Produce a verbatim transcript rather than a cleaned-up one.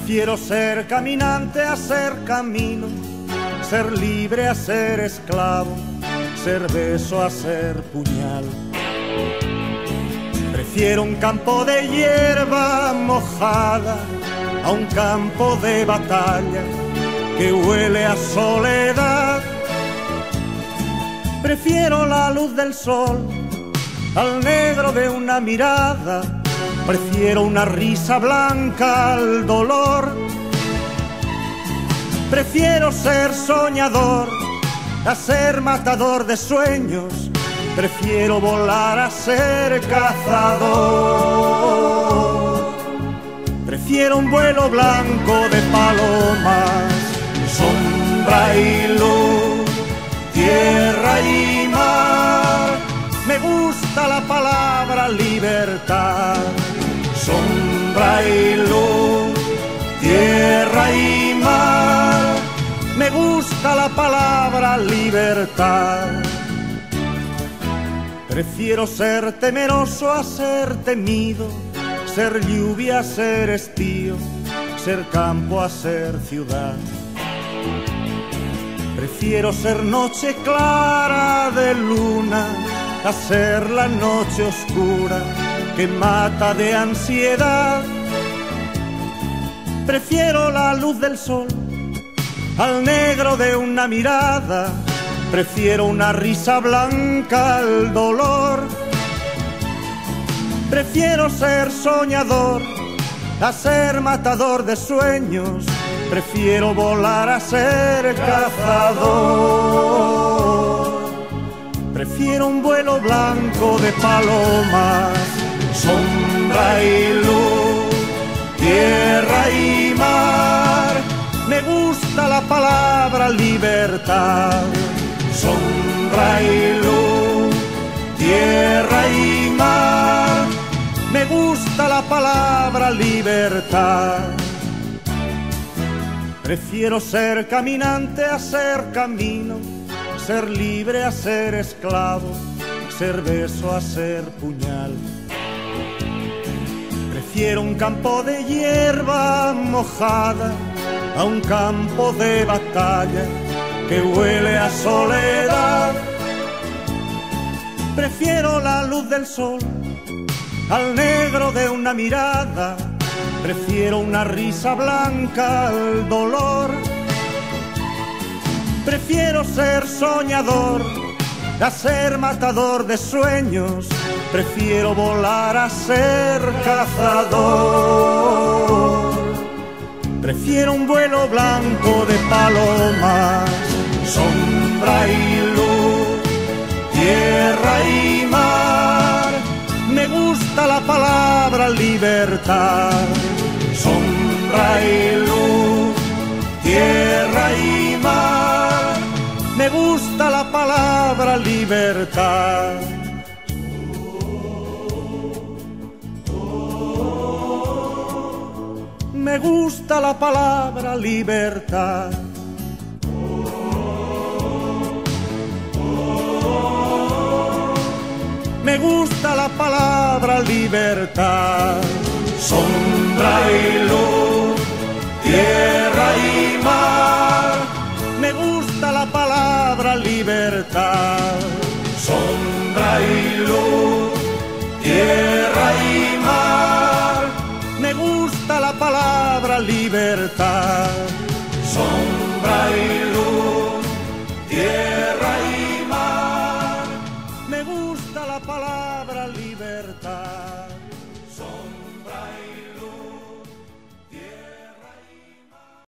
Prefiero ser caminante a ser camino, ser libre a ser esclavo, ser beso a ser puñal. Prefiero un campo de hierba mojada a un campo de batalla que huele a soledad. Prefiero la luz del sol al negro de una mirada, prefiero una risa blanca al dolor. Prefiero ser soñador a ser matador de sueños, prefiero volar a ser cazador. Prefiero un vuelo blanco de palomas, sombra y luz, tierra y mar. Me gusta la palabra libertad, sombra y luz, tierra y mar. Me gusta la palabra libertad. Prefiero ser temeroso a ser temido, ser lluvia a ser estío, ser campo a ser ciudad. Prefiero ser noche clara de luna a ser la noche oscura que mata de ansiedad. Prefiero la luz del sol al negro de una mirada, prefiero una risa blanca al dolor. Prefiero ser soñador a ser matador de sueños, prefiero volar a ser cazador. Prefiero un vuelo blanco de palomas, sombra y luz, tierra y mar. Me gusta la palabra libertad, sombra y luz, tierra y mar. Me gusta la palabra libertad. Prefiero ser caminante a ser camino, ser libre a ser esclavo, ser beso a ser puñal. Prefiero un campo de hierba mojada a un campo de batalla que huele a soledad. Prefiero la luz del sol al negro de una mirada, prefiero una risa blanca al dolor. Prefiero ser soñador a ser matador de sueños, prefiero volar a ser cazador. Prefiero un vuelo blanco de palomas, sombra y luz, tierra y mar. Me gusta la palabra libertad, sombra y luz, tierra y mar. Me gusta la palabra libertad. Me gusta la palabra libertad. Me gusta la palabra libertad. Sombra y luz, tierra y mar. Me gusta la palabra libertad. Sombra y luz, tierra y mar. Me gusta la palabra libertad. Sombra y luz, tierra y mar. Me gusta la palabra libertad.